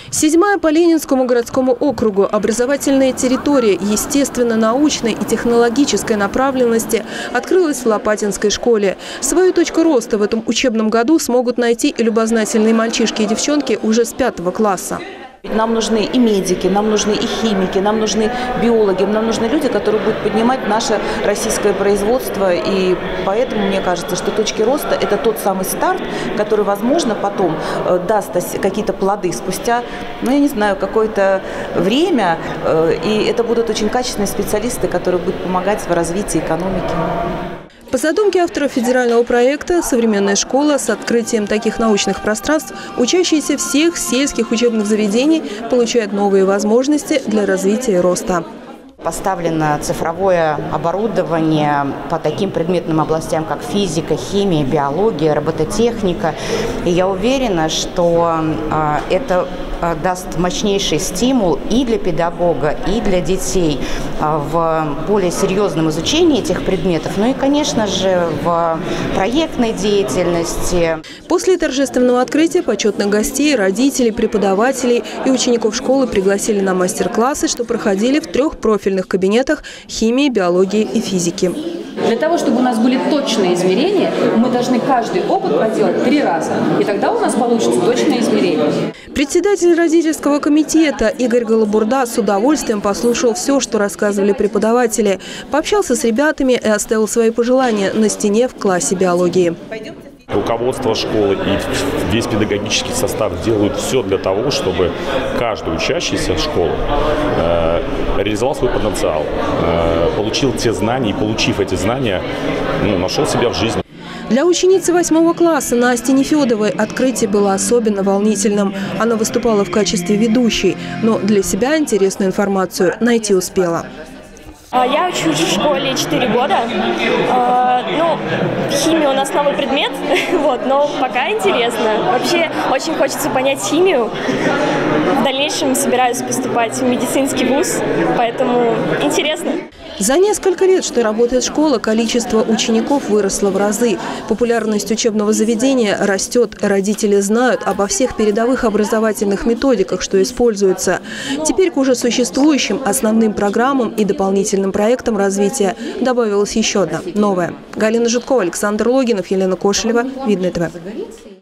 7-я по Ленинскому городскому округу образовательная территория естественно-научной и технологической направленности открылась в Лопатинской школе. Свою точку роста в этом учебном году смогут найти и любознательные мальчишки и девчонки уже с 5 класса. Нам нужны и медики, нам нужны и химики, нам нужны биологи, нам нужны люди, которые будут поднимать наше российское производство. И поэтому мне кажется, что точки роста – это тот самый старт, который, возможно, потом даст какие-то плоды спустя, ну, я не знаю, какое-то время. И это будут очень качественные специалисты, которые будут помогать в развитии экономики. По задумке автора федерального проекта «Современная школа» с открытием таких научных пространств учащиеся всех сельских учебных заведений получают новые возможности для развития и роста. Поставлено цифровое оборудование по таким предметным областям, как физика, химия, биология, робототехника. И я уверена, что это даст мощнейший стимул и для педагога, и для детей в более серьезном изучении этих предметов, ну и, конечно же, в проектной деятельности. После торжественного открытия почетных гостей, родителей, преподавателей и учеников школы пригласили на мастер-классы, что проходили в 3 профильных кабинетах химии, биологии и физики. Для того, чтобы у нас были точные измерения, мы должны каждый опыт проделать 3 раза. И тогда у нас получится точное измерение. Председатель родительского комитета Игорь Голобурда с удовольствием послушал все, что рассказывали преподаватели. Пообщался с ребятами и оставил свои пожелания на стене в классе биологии. Руководство школы и весь педагогический состав делают все для того, чтобы каждый учащийся школы реализовал свой потенциал, получил те знания и, получив эти знания, нашел себя в жизни. Для ученицы 8 класса Насти Нефедовой открытие было особенно волнительным. Она выступала в качестве ведущей, но для себя интересную информацию найти успела. Я учусь в школе 4 года. Химия у нас новый предмет, но пока интересно. Вообще очень хочется понять химию. В дальнейшем собираюсь поступать в медицинский вуз, поэтому интересно. За несколько лет, что работает школа, количество учеников выросло в разы. Популярность учебного заведения растет. Родители знают обо всех передовых образовательных методиках, что используются. Теперь к уже существующим основным программам и дополнительным проектам развития добавилась еще одна – новая. Галина Жуткова, Александр Логинов, Елена Кошелева. Видное ТВ.